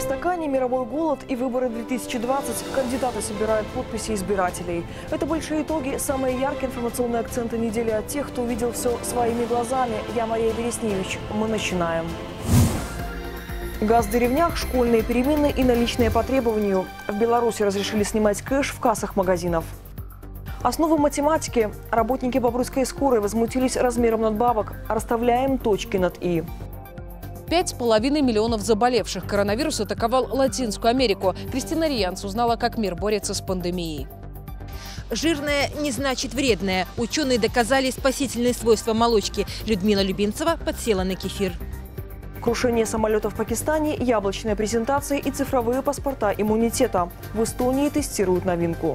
в стакане, мировой голод и выборы 2020. Кандидаты собирают подписи избирателей. Это большие итоги, самые яркие информационные акценты недели от тех, кто увидел все своими глазами. Я Мария Бересневич. Мы начинаем. Газ в деревнях, школьные перемены и наличные по требованию. В Беларуси разрешили снимать кэш в кассах магазинов. Основы математики. Работники Бобруйской скорой возмутились размером надбавок. Расставляем точки над «и». 5,5 миллионов заболевших. Коронавирус атаковал Латинскую Америку. Кристина Риянц узнала, как мир борется с пандемией. Жирное не значит вредное. Ученые доказали спасительные свойства молочки. Людмила Любинцева подсела на кефир. Крушение самолета в Пакистане, яблочная презентация и цифровые паспорта иммунитета. В Эстонии тестируют новинку.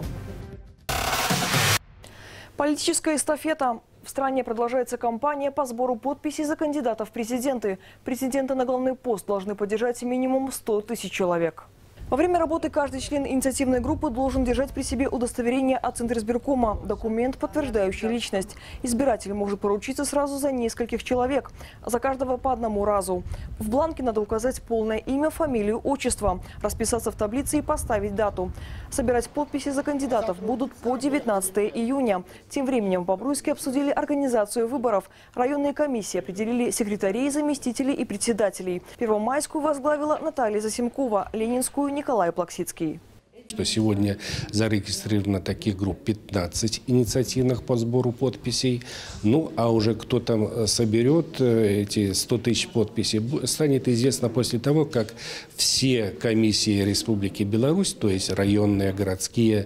Политическая эстафета. В стране продолжается кампания по сбору подписей за кандидатов в президенты. Претенденты на главный пост должны поддержать минимум 100 тысяч человек. Во время работы каждый член инициативной группы должен держать при себе удостоверение от Центризбиркома, документ, подтверждающий личность. Избиратель может поручиться сразу за нескольких человек, за каждого по одному разу. В бланке надо указать полное имя, фамилию, отчество, расписаться в таблице и поставить дату. Собирать подписи за кандидатов будут по 19 июня. Тем временем в Бобруйске обсудили организацию выборов. Районные комиссии определили секретарей, заместителей и председателей. Первомайскую возглавила Наталья Засимкова, Ленинскую – Николай Плаксицкий. Что сегодня зарегистрировано таких групп 15 инициативных по сбору подписей. Ну, а уже кто там соберет эти 100 тысяч подписей, станет известно после того, как все комиссии Республики Беларусь, то есть районные, городские,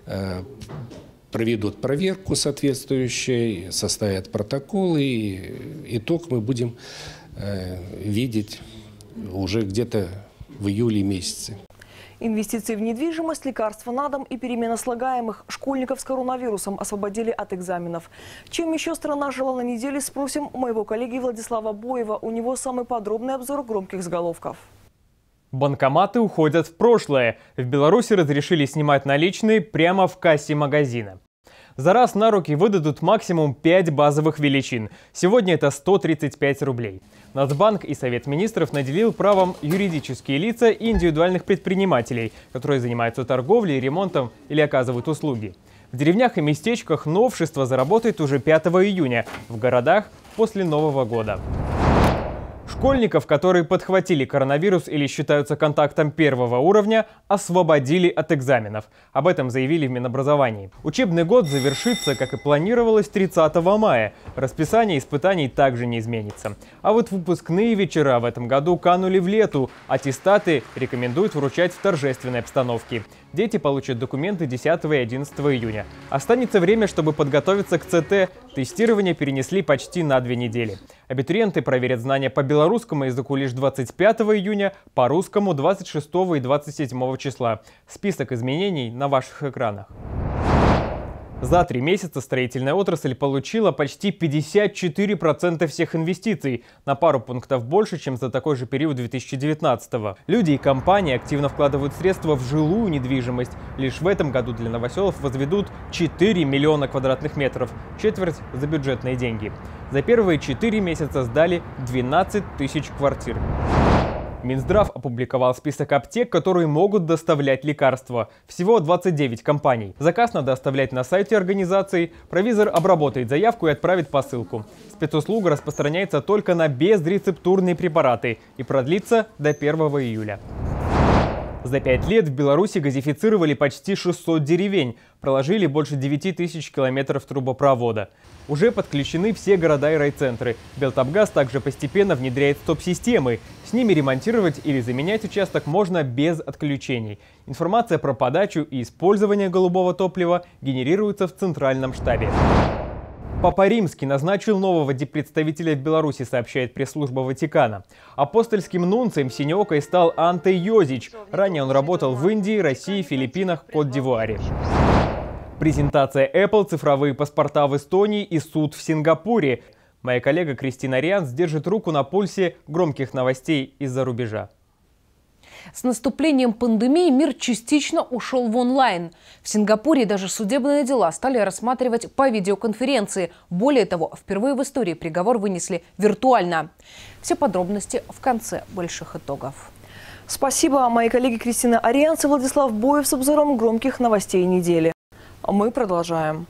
проведут проверку соответствующую, составят протоколы, и итог мы будем видеть уже где-то в июле месяце. Инвестиции в недвижимость, лекарства на дом и перемена слагаемых. Школьников с коронавирусом освободили от экзаменов. Чем еще страна жила на неделе, спросим у моего коллеги Владислава Боева. У него самый подробный обзор громких заголовков. Банкоматы уходят в прошлое. В Беларуси разрешили снимать наличные прямо в кассе магазина. За раз на руки выдадут максимум 5 базовых величин. Сегодня это 135 рублей. Нацбанк и Совет министров наделил правом юридические лица и индивидуальных предпринимателей, которые занимаются торговлей, ремонтом или оказывают услуги. В деревнях и местечках новшество заработает уже 5 июня, в городах после Нового года. Школьников, которые подхватили коронавирус или считаются контактом первого уровня, освободили от экзаменов. Об этом заявили в Минобразовании. Учебный год завершится, как и планировалось, 30 мая. Расписание испытаний также не изменится. А вот выпускные вечера в этом году канули в лету. Аттестаты рекомендуют вручать в торжественной обстановке. Дети получат документы 10 и 11 июня. Останется время, чтобы подготовиться к ЦТ. Тестирование перенесли почти на 2 недели. Абитуриенты проверят знания по белорусскому языку лишь 25 июня, по русскому 26 и 27 числа. Список изменений на ваших экранах. За 3 месяца строительная отрасль получила почти 54% всех инвестиций, на пару пунктов больше, чем за такой же период 2019-го. Люди и компании активно вкладывают средства в жилую недвижимость. Лишь в этом году для новоселов возведут 4 миллиона квадратных метров, четверть за бюджетные деньги. За первые 4 месяца сдали 12 тысяч квартир. Минздрав опубликовал список аптек, которые могут доставлять лекарства. Всего 29 компаний. Заказ надо оставлять на сайте организации. Провизор обработает заявку и отправит посылку. Спецуслуга распространяется только на безрецептурные препараты и продлится до 1 июля. За 5 лет в Беларуси газифицировали почти 600 деревень, проложили больше 9 тысяч километров трубопровода. Уже подключены все города и райцентры. Белтопгаз также постепенно внедряет стоп-системы. С ними ремонтировать или заменять участок можно без отключений. Информация про подачу и использование голубого топлива генерируется в центральном штабе. Папа Римский назначил нового диппредставителя в Беларуси, сообщает пресс-служба Ватикана. Апостольским нунцием синеокой стал Анте Йозич. Ранее он работал в Индии, России, Филиппинах, Кот-д'Ивуаре. Презентация Apple, цифровые паспорта в Эстонии и суд в Сингапуре. Моя коллега Кристина Риянц держит руку на пульсе громких новостей из-за рубежа. С наступлением пандемии мир частично ушел в онлайн. В Сингапуре даже судебные дела стали рассматривать по видеоконференции. Более того, впервые в истории приговор вынесли виртуально. Все подробности в конце больших итогов. Спасибо, мои коллеги Кристина Арианц и Владислав Боев с обзором громких новостей недели. Мы продолжаем.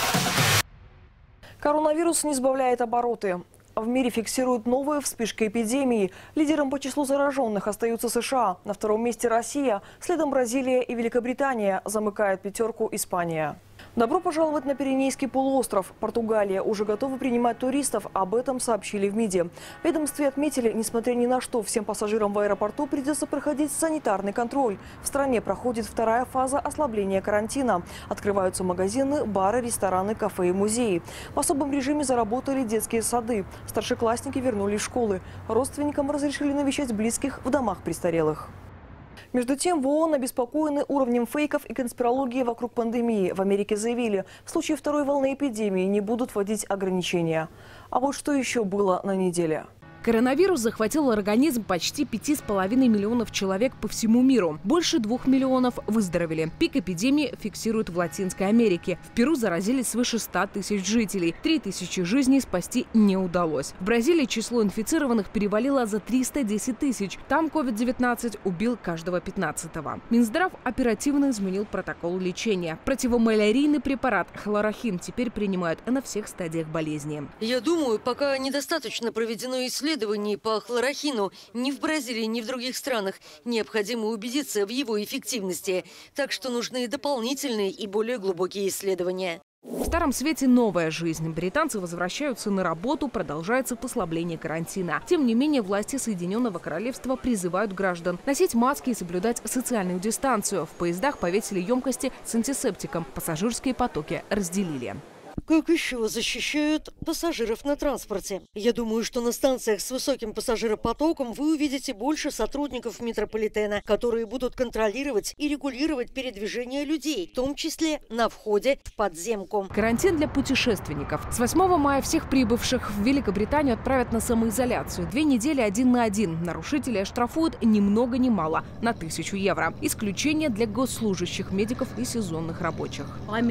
Коронавирус не сбавляет обороты. В мире фиксируют новые вспышки эпидемии. Лидером по числу зараженных остаются США. На втором месте Россия. Следом Бразилия и Великобритания. Замыкает пятерку Испания. Добро пожаловать на Пиренейский полуостров. Португалия уже готова принимать туристов. Об этом сообщили в МИДе. В ведомстве отметили, несмотря ни на что, всем пассажирам в аэропорту придется проходить санитарный контроль. В стране проходит вторая фаза ослабления карантина. Открываются магазины, бары, рестораны, кафе и музеи. В особом режиме заработали детские сады. Старшеклассники вернулись в школы. Родственникам разрешили навещать близких в домах престарелых. Между тем, в ООН обеспокоены уровнем фейков и конспирологии вокруг пандемии. В Америке заявили, в случае второй волны эпидемии не будут вводить ограничения. А вот что еще было на неделе? Коронавирус захватил организм почти 5,5 миллионов человек по всему миру. Больше 2 миллионов выздоровели. Пик эпидемии фиксируют в Латинской Америке. В Перу заразились свыше 100 тысяч жителей. 3000 жизней спасти не удалось. В Бразилии число инфицированных перевалило за 310 тысяч. Там COVID-19 убил каждого 15-го. Минздрав оперативно изменил протокол лечения. Противомалярийный препарат хлорохин теперь принимают на всех стадиях болезни. Я думаю, пока недостаточно проведено исследований по хлорохину ни в Бразилии, ни в других странах. Необходимо убедиться в его эффективности. Так что нужны дополнительные и более глубокие исследования. В Старом Свете новая жизнь. Британцы возвращаются на работу, продолжается послабление карантина. Тем не менее, власти Соединенного Королевства призывают граждан носить маски и соблюдать социальную дистанцию. В поездах повесили емкости с антисептиком. Пассажирские потоки разделили. Как еще защищают пассажиров на транспорте? Я думаю, что на станциях с высоким пассажиропотоком вы увидите больше сотрудников метрополитена, которые будут контролировать и регулировать передвижение людей, в том числе на входе в подземку. Карантин для путешественников. С 8 мая всех прибывших в Великобританию отправят на самоизоляцию. 2 недели 1 на 1. Нарушителей оштрафуют ни много ни мало на 1000 евро. Исключение для госслужащих, медиков и сезонных рабочих.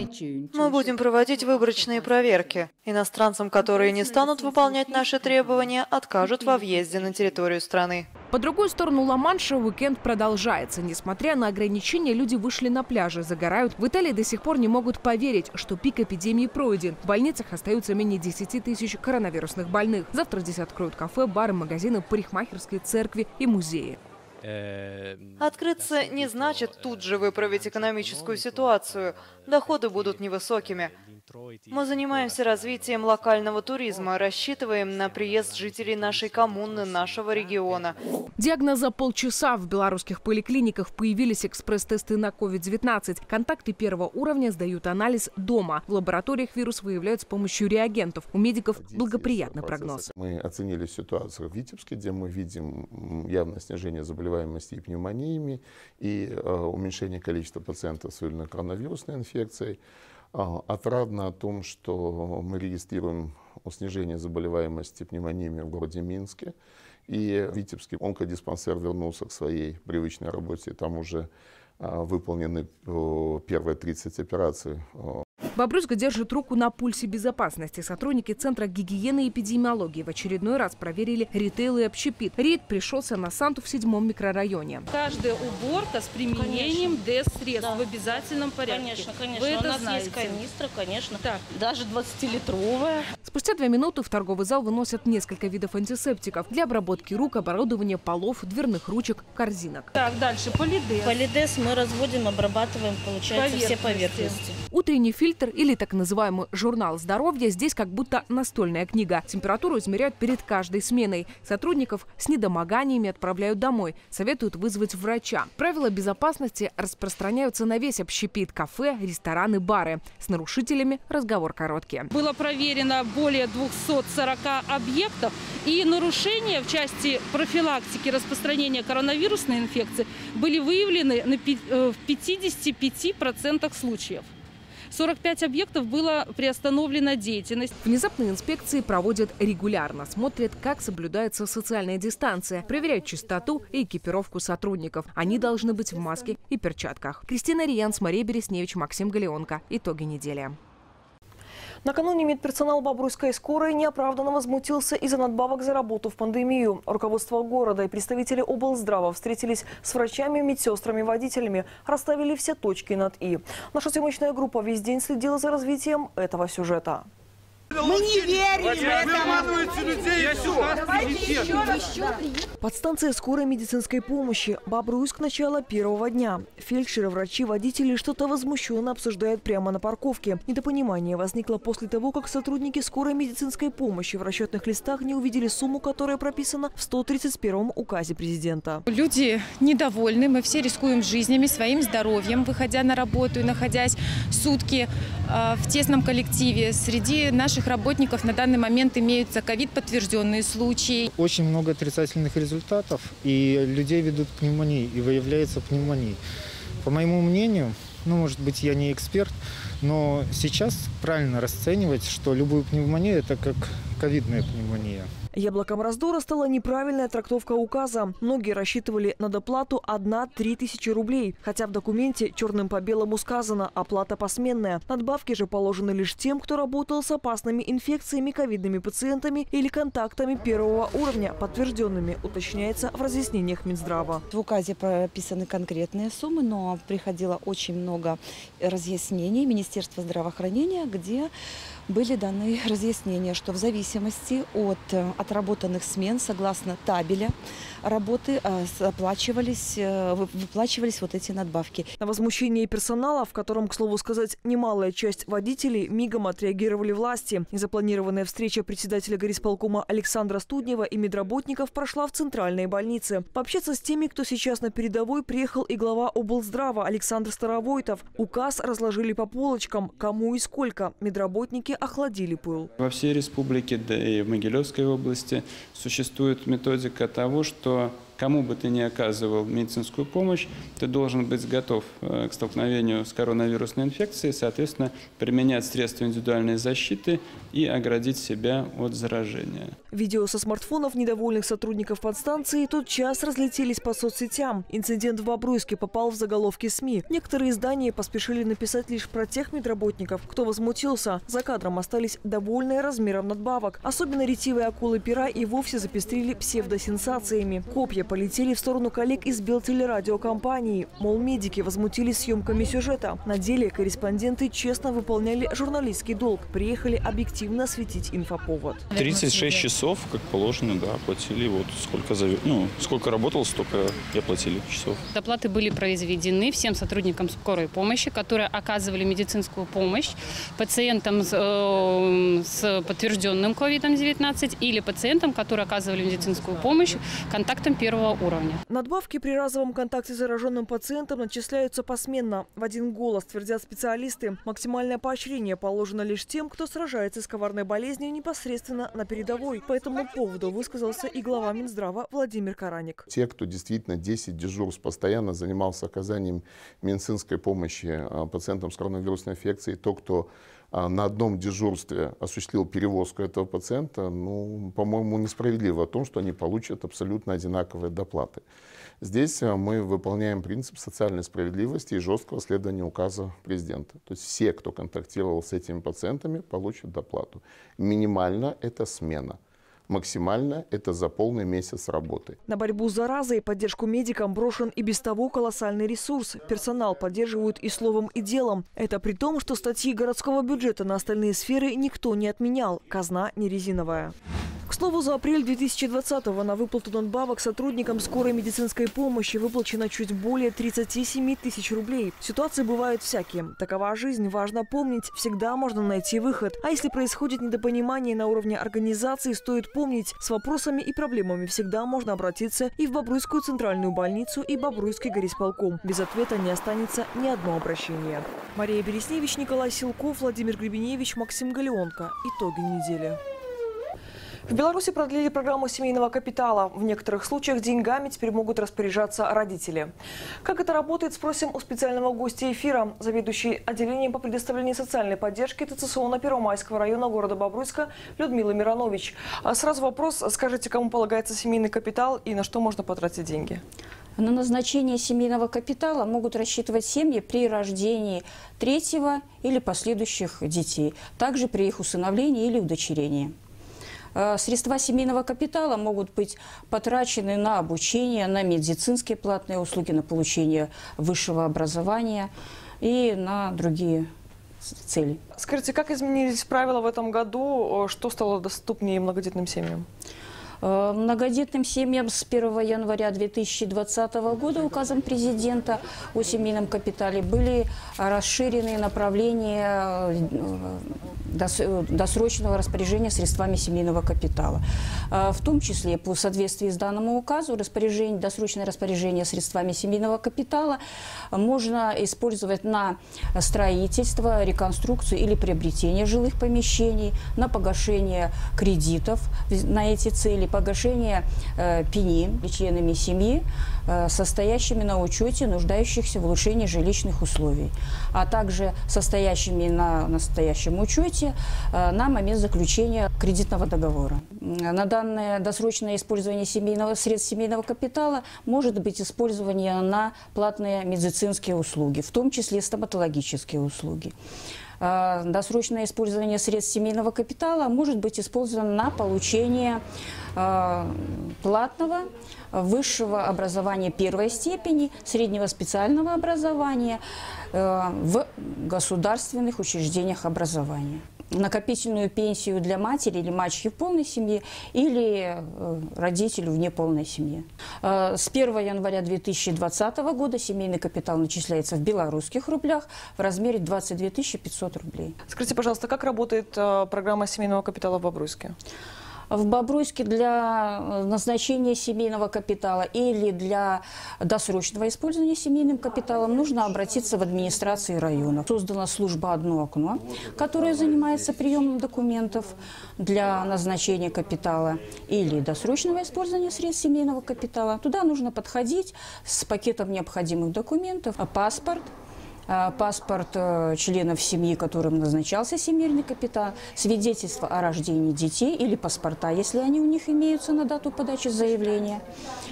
Мы будем проводить выборочные проверки. Иностранцам, которые не станут выполнять наши требования, откажут во въезде на территорию страны. По другую сторону Ла-Манша уикенд продолжается. Несмотря на ограничения, люди вышли на пляжи, загорают. В Италии до сих пор не могут поверить, что пик эпидемии пройден. В больницах остаются менее 10 тысяч коронавирусных больных. Завтра здесь откроют кафе, бары, магазины, парикмахерские, церкви и музеи. Открыться не значит тут же выправить экономическую ситуацию. Доходы будут невысокими. Мы занимаемся развитием локального туризма, рассчитываем на приезд жителей нашей коммуны, нашего региона. Диагноз за полчаса. В белорусских поликлиниках появились экспресс-тесты на COVID-19. Контакты первого уровня сдают анализ дома. В лабораториях вирус выявляют с помощью реагентов. У медиков благоприятный прогноз. Мы оценили ситуацию в Витебске, где мы видим явное снижение заболеваемости и пневмониями, и уменьшение количества пациентов с коронавирусной инфекцией. Отрадно о том, что мы регистрируем снижение заболеваемости пневмониями в городе Минске. И в Витебске онкодиспансер вернулся к своей привычной работе. Там уже выполнены первые 30 операций. Бобруйска держит руку на пульсе безопасности. Сотрудники Центра гигиены и эпидемиологии в очередной раз проверили ритейл и общепит. Рейд пришелся на Санту в 7-м микрорайоне. Каждая уборка с применением ДЭС-средств в обязательном порядке. Конечно, конечно. Вы это у нас знаете. есть канистра, конечно. Так. Даже 20-литровая. Спустя 2 минуты в торговый зал выносят несколько видов антисептиков для обработки рук, оборудования полов, дверных ручек, корзинок. Так, дальше полидес. Полидес мы разводим, обрабатываем, получается, все поверхности. Утренний фильтр или так называемый журнал здоровья здесь как будто настольная книга. Температуру измеряют перед каждой сменой. Сотрудников с недомоганиями отправляют домой. Советуют вызвать врача. Правила безопасности распространяются на весь общепит, кафе, рестораны, бары. С нарушителями разговор короткий. Было проверено более 240 объектов. И нарушения в части профилактики распространения коронавирусной инфекции были выявлены в 55% случаев. 45 объектов было приостановлена деятельность. Внезапные инспекции проводят регулярно. Смотрят, как соблюдается социальная дистанция. Проверяют чистоту и экипировку сотрудников. Они должны быть в маске и перчатках. Кристина Арианц, Мария Бересневич, Максим Галеонко. Итоги недели. Накануне медперсонал Бобруйской скорой неоправданно возмутился из-за надбавок за работу в пандемию. Руководство города и представители облздрава встретились с врачами, медсестрами, водителями, расставили все точки над «и». Наша съемочная группа весь день следила за развитием этого сюжета. Мы не верим Подстанция скорой медицинской помощи. Бобруйск, начало первого дня. Фельдшеры, врачи, водители что-то возмущенно обсуждают прямо на парковке. Недопонимание возникло после того, как сотрудники скорой медицинской помощи в расчетных листах не увидели сумму, которая прописана в 131-м указе президента. Люди недовольны, мы все рискуем жизнями, своим здоровьем, выходя на работу и находясь сутки в тесном коллективе. Среди наших работников на данный момент имеются ковид-подтвержденные случаи. Очень много отрицательных результатов, и людей ведут к пневмонии, и выявляется пневмония. По моему мнению, может быть, я не эксперт, но сейчас правильно расценивать, что любую пневмонию – это как ковидная пневмония. Яблоком раздора стала неправильная трактовка указа. Многие рассчитывали на доплату 1-3 тысячи рублей. Хотя в документе черным по белому сказано «оплата посменная». Надбавки же положены лишь тем, кто работал с опасными инфекциями, ковидными пациентами или контактами первого уровня, подтвержденными, уточняется в разъяснениях Минздрава. В указе прописаны конкретные суммы, но приходило очень много разъяснений Министерства здравоохранения, где были даны разъяснения, что в зависимости от отработанных смен, согласно табеля работы, выплачивались вот эти надбавки. На возмущение персонала, в котором, к слову сказать, немалая часть водителей, мигом отреагировали власти. Незапланированная встреча председателя горисполкома Александра Студнева и медработников прошла в центральной больнице. Пообщаться с теми, кто сейчас на передовой, приехал и глава облздрава Александр Старовойтов. Указ разложили по полочкам, кому и сколько. Медработники охладили пыл. Во всей республике, да и в Могилевской области существует методика того, что кому бы ты ни оказывал медицинскую помощь, ты должен быть готов к столкновению с коронавирусной инфекцией, соответственно, применять средства индивидуальной защиты и оградить себя от заражения. Видео со смартфонов недовольных сотрудников подстанции тотчас разлетелись по соцсетям. Инцидент в Бобруйске попал в заголовки СМИ. Некоторые издания поспешили написать лишь про тех медработников, кто возмутился. За кадром остались довольные размером надбавок. Особенно ретивые акулы пера и вовсе запестрили псевдосенсациями. Копья полетели в сторону коллег из Белтелерадиокомпании. Мол, медики возмутились съемками сюжета. На деле корреспонденты честно выполняли журналистский долг. Приехали объективно осветить инфоповод. 36 часов, как положено, да, оплатили. Вот сколько работал, столько и оплатили часов. Доплаты были произведены всем сотрудникам скорой помощи, которые оказывали медицинскую помощь пациентам с подтвержденным COVID-19 или пациентам, которые оказывали медицинскую помощь контактам первого уровня. Надбавки при разовом контакте с зараженным пациентом начисляются посменно. В один голос твердят специалисты. Максимальное поощрение положено лишь тем, кто сражается с коварной болезнью непосредственно на передовой. По этому поводу высказался и глава Минздрава Владимир Караник. Те, кто действительно 10 дежурств постоянно занимался оказанием медицинской помощи пациентам с коронавирусной инфекцией, то, кто на одном дежурстве осуществил перевозку этого пациента, по-моему, несправедливо о том, что они получат абсолютно одинаковые доплаты. Здесь мы выполняем принцип социальной справедливости и жесткого следования указа президента. То есть все, кто контактировал с этими пациентами, получат доплату. Минимально это смена. Максимально это за полный месяц работы. На борьбу с заразой и поддержку медикам брошен и без того колоссальный ресурс. Персонал поддерживают и словом, и делом. Это при том, что статьи городского бюджета на остальные сферы никто не отменял. Казна не резиновая. К слову, за апрель 2020-го на выплату надбавок сотрудникам скорой медицинской помощи выплачено чуть более 37 тысяч рублей. Ситуации бывают всякие. Такова жизнь. Важно помнить, всегда можно найти выход. А если происходит недопонимание на уровне организации, стоит помнить, с вопросами и проблемами всегда можно обратиться и в Бобруйскую центральную больницу, и Бобруйский горисполком. Без ответа не останется ни одно обращение. Мария Бересневич, Николай Силков, Владимир Гребеневич, Максим Галеонко. Итоги недели. В Беларуси продлили программу семейного капитала. В некоторых случаях деньгами теперь могут распоряжаться родители. Как это работает, спросим у специального гостя эфира, заведующей отделением по предоставлению социальной поддержки ТЦСО на Первомайского района города Бобруйска Людмилы Миронович. Сразу вопрос, скажите, кому полагается семейный капитал и на что можно потратить деньги? На назначение семейного капитала могут рассчитывать семьи при рождении третьего или последующих детей, также при их усыновлении или удочерении. Средства семейного капитала могут быть потрачены на обучение, на медицинские платные услуги, на получение высшего образования и на другие цели. Скажите, как изменились правила в этом году? Что стало доступнее многодетным семьям? Многодетным семьям с 1 января 2020 года указом президента о семейном капитале были расширены направления досрочного распоряжения средствами семейного капитала. В том числе, по соответствии с данному указу, досрочное распоряжение средствами семейного капитала можно использовать на строительство, реконструкцию или приобретение жилых помещений, на погашение кредитов на эти цели, погашение пени членами семьи, состоящими на учете нуждающихся в улучшении жилищных условий, а также состоящими на настоящем учете на момент заключения кредитного договора. На данное досрочное использование средств семейного капитала может быть использование на платные медицинские услуги, в том числе стоматологические услуги. Досрочное использование средств семейного капитала может быть использовано на получение платного высшего образования первой степени, среднего специального образования в государственных учреждениях образования. Накопительную пенсию для матери или мачехи в полной семье или родителю в неполной семье. С 1 января 2020 года семейный капитал начисляется в белорусских рублях в размере 22 500 рублей. Скажите, пожалуйста, как работает программа семейного капитала в Бобруйске? В Бобруйске для назначения семейного капитала или для досрочного использования семейным капиталом нужно обратиться в администрации района. Создана служба «Одно окно», которая занимается приемом документов для назначения капитала или досрочного использования средств семейного капитала. Туда нужно подходить с пакетом необходимых документов, паспорт членов семьи, которым назначался семейный капитал, свидетельство о рождении детей или паспорта, если они у них имеются на дату подачи заявления,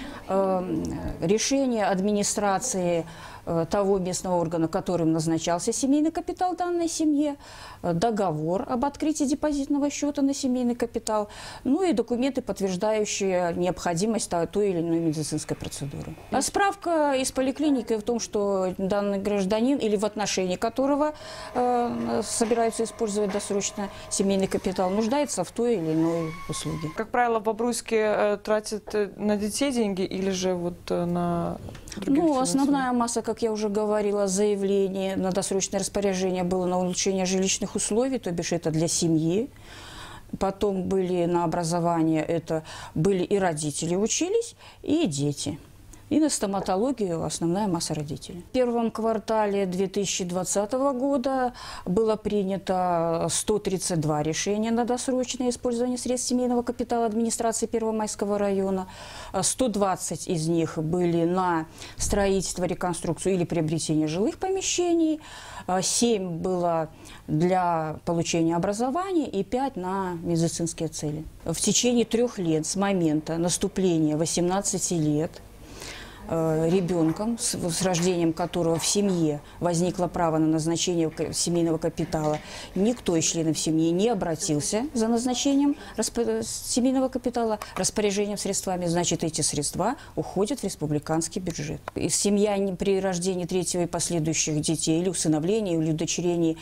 решение администрации того местного органа, которым назначался семейный капитал данной семье, договор об открытии депозитного счета на семейный капитал, ну и документы, подтверждающие необходимость той или иной медицинской процедуры. А справка из поликлиники в том, что данный гражданин или в отношении которого собираются использовать досрочно семейный капитал, нуждается в той или иной услуге. Как правило, в Бобруйске тратят на детей деньги или же вот на других? Ну, основная масса, как я уже говорила, заявлений на досрочное распоряжение было на улучшение жилищных условий, то бишь это для семьи. Потом были на образование, это были и родители учились, и дети. И на стоматологию основная масса родителей. В первом квартале 2020 года было принято 132 решения на досрочное использование средств семейного капитала администрации Первомайского района. 120 из них были на строительство, реконструкцию или приобретение жилых помещений. 7 было для получения образования и 5 на медицинские цели. В течение 3 лет с момента наступления 18 лет ребенком, с рождением которого в семье возникло право на назначение семейного капитала, никто из членов семьи не обратился за назначением семейного капитала, распоряжением средствами, значит, эти средства уходят в республиканский бюджет. И семья при рождении третьего и последующих детей или усыновлении, или удочерении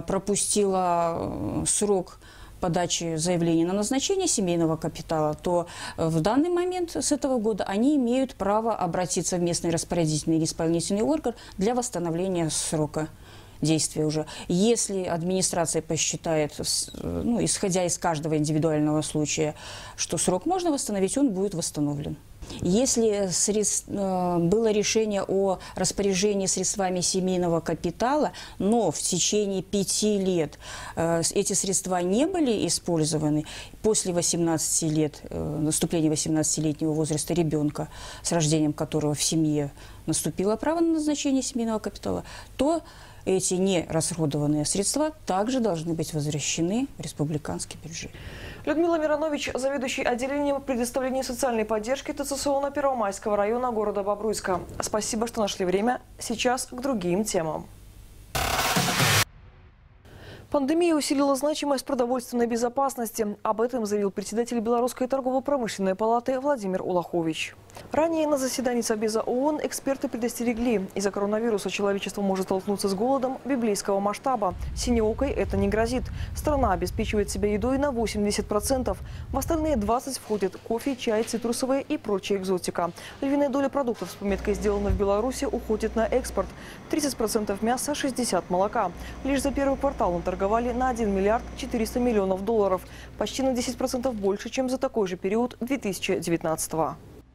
пропустила срок подачи заявления на назначение семейного капитала, то в данный момент с этого года они имеют право обратиться в местный распорядительный или исполнительный орган для восстановления срока действия уже. Если администрация посчитает, ну, исходя из каждого индивидуального случая, что срок можно восстановить, он будет восстановлен. Если было решение о распоряжении средствами семейного капитала, но в течение 5 лет эти средства не были использованы, после 18 лет, наступления 18-летнего возраста ребенка, с рождением которого в семье наступило право на назначение семейного капитала, то эти нерасходованные средства также должны быть возвращены в республиканский бюджет. Людмила Миронович, заведующий отделением предоставления социальной поддержки ТЦСО Первомайского района города Бобруйска. Спасибо, что нашли время. Сейчас к другим темам. Пандемия усилила значимость продовольственной безопасности. Об этом заявил председатель Белорусской торгово-промышленной палаты Владимир Улахович. Ранее на заседании Совбеза ООН эксперты предостерегли, из-за коронавируса человечество может столкнуться с голодом библейского масштаба. Синеокой это не грозит. Страна обеспечивает себя едой на 80%. В остальные 20% входят кофе, чай, цитрусовые и прочая экзотика. Львиная доля продуктов с пометкой «Сделано в Беларуси» уходит на экспорт. 30% мяса, 60% молока. Лишь за первый квартал он торговали на 1 миллиард 400 миллионов долларов. Почти на 10% больше, чем за такой же период 2019 года.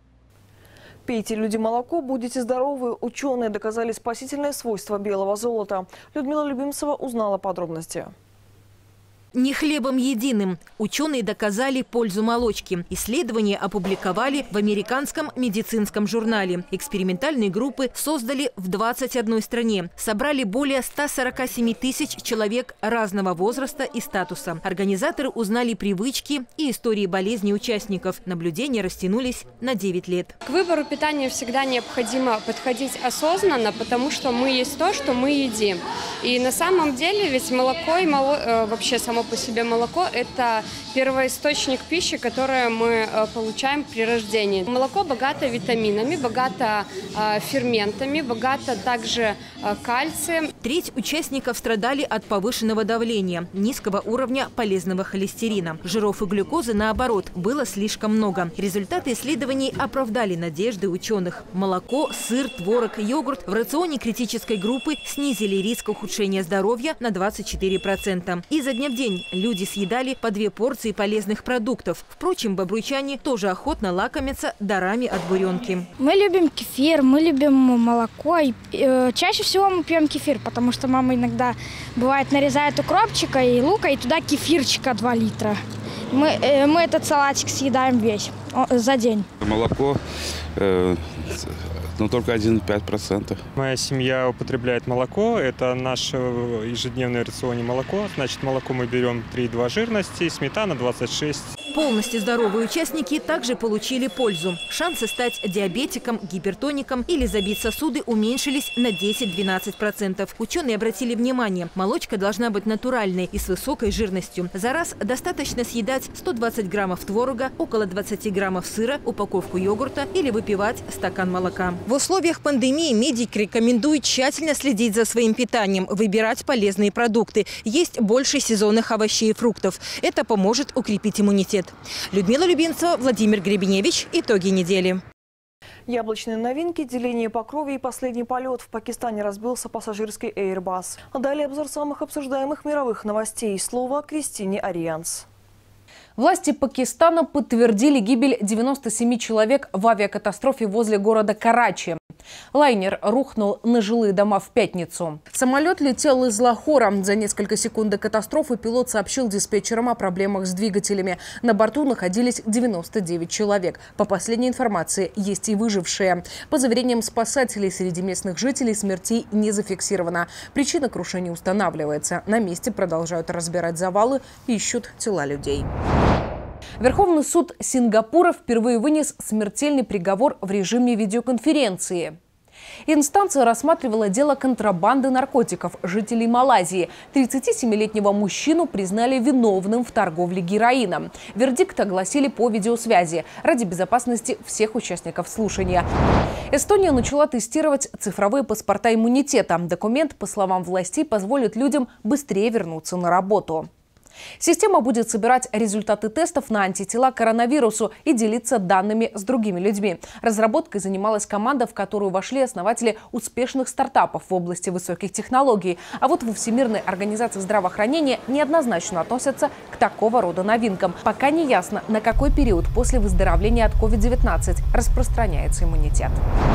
Пейте, люди, молоко, будете здоровы. Ученые доказали спасительное свойство белого золота. Людмила Любимцева узнала подробности. Не хлебом единым. Ученые доказали пользу молочки. Исследования опубликовали в американском медицинском журнале. Экспериментальные группы создали в 21 стране. Собрали более 147 тысяч человек разного возраста и статуса. Организаторы узнали привычки и истории болезни участников. Наблюдения растянулись на 9 лет. К выбору питания всегда необходимо подходить осознанно, потому что мы есть то, что мы едим. И на самом деле ведь молоко и вообще само по себе молоко – это первоисточник пищи, которую мы получаем при рождении. Молоко богато витаминами, богато ферментами, богато также кальцием. Треть участников страдали от повышенного давления, низкого уровня полезного холестерина. Жиров и глюкозы, наоборот, было слишком много. Результаты исследований оправдали надежды ученых. Молоко, сыр, творог, йогурт в рационе критической группы снизили риск ухудшения здоровья на 24%. Изо дня в день люди съедали по 2 порции полезных продуктов. Впрочем, бобруйчане тоже охотно лакомятся дарами от буренки. Мы любим кефир, мы любим молоко. И, чаще всего мы пьем кефир, потому что мама иногда, бывает, нарезает укропчика и лука, и туда кефирчика 2 литра. Мы этот салатик съедаем весь за день. Молоко, но только 1,5%. Моя семья употребляет молоко. Это наше ежедневное рационе молоко. Значит, молоко мы берем 3,2 жирности, сметана 26. Полностью здоровые участники также получили пользу. Шансы стать диабетиком, гипертоником или забить сосуды уменьшились на 10-12%. Ученые обратили внимание, молочка должна быть натуральной и с высокой жирностью. За раз достаточно съедать 120 граммов творога, около 20 граммов сыра, упаковку йогурта или выпивать стакан молока. В условиях пандемии медики рекомендуют тщательно следить за своим питанием, выбирать полезные продукты, есть больше сезонных овощей и фруктов. Это поможет укрепить иммунитет. Людмила Любимцева, Владимир Гребеневич. Итоги недели. Яблочные новинки, деление по крови и последний полет. В Пакистане разбился пассажирский Airbus. Далее обзор самых обсуждаемых мировых новостей. Слово Кристине Арианс. Власти Пакистана подтвердили гибель 97 человек в авиакатастрофе возле города Карачи. Лайнер рухнул на жилые дома в пятницу. Самолет летел из Лахора. За несколько секунд до катастрофы пилот сообщил диспетчерам о проблемах с двигателями. На борту находились 99 человек. По последней информации, есть и выжившие. По заверениям спасателей, среди местных жителей смертей не зафиксировано. Причина крушения устанавливается. На месте продолжают разбирать завалы и ищут тела людей. Верховный суд Сингапура впервые вынес смертельный приговор в режиме видеоконференции. Инстанция рассматривала дело контрабанды наркотиков жителей Малайзии. 37-летнего мужчину признали виновным в торговле героином. Вердикт огласили по видеосвязи ради безопасности всех участников слушания. Эстония начала тестировать цифровые паспорта иммунитета. Документ, по словам властей, позволит людям быстрее вернуться на работу. Система будет собирать результаты тестов на антитела к коронавирусу и делиться данными с другими людьми. Разработкой занималась команда, в которую вошли основатели успешных стартапов в области высоких технологий. А вот во Всемирной организации здравоохранения неоднозначно относятся к такого рода новинкам. Пока не ясно, на какой период после выздоровления от COVID-19 распространяется иммунитет.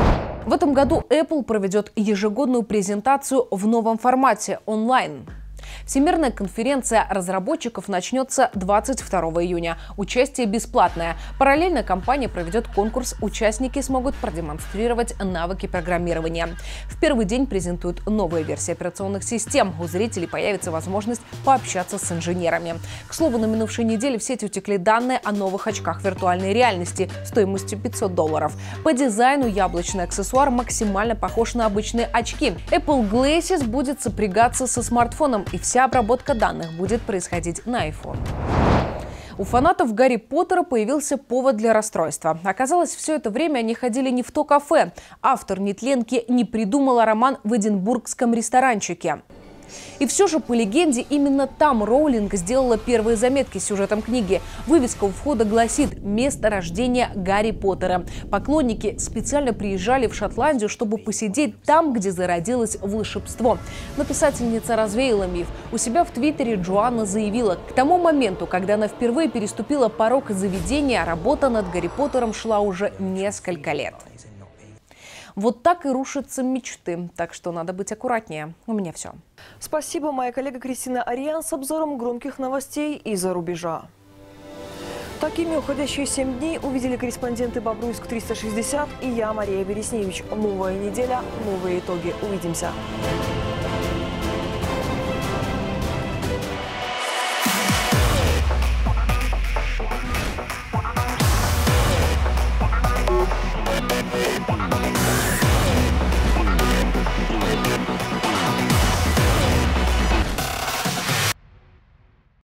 В этом году Apple проведет ежегодную презентацию в новом формате – онлайн. Всемирная конференция разработчиков начнется 22 июня. Участие бесплатное. Параллельно компания проведет конкурс. Участники смогут продемонстрировать навыки программирования. В первый день презентуют новые версии операционных систем. У зрителей появится возможность пообщаться с инженерами. К слову, на минувшей неделе в сеть утекли данные о новых очках виртуальной реальности стоимостью $500. По дизайну яблочный аксессуар максимально похож на обычные очки. Apple Glasses будет сопрягаться со смартфоном, и вся обработка данных будет происходить на iPhone. У фанатов Гарри Поттера появился повод для расстройства. Оказалось, все это время они ходили не в то кафе. Автор нетленки не придумала роман в эдинбургском ресторанчике. И все же, по легенде, именно там Роулинг сделала первые заметки с сюжетом книги. Вывеска у входа гласит «Место рождения Гарри Поттера». Поклонники специально приезжали в Шотландию, чтобы посидеть там, где зародилось волшебство. Но писательница развеяла миф. У себя в Твиттере Джоанна заявила, к тому моменту, когда она впервые переступила порог заведения, работа над Гарри Поттером шла уже несколько лет. Вот так и рушатся мечты. Так что надо быть аккуратнее. У меня все. Спасибо, моя коллега Кристина Ариан с обзором громких новостей из-за рубежа. Такими уходящие 7 дней увидели корреспонденты Бобруйск 360 и я, Мария Бересневич. Новая неделя, новые итоги. Увидимся.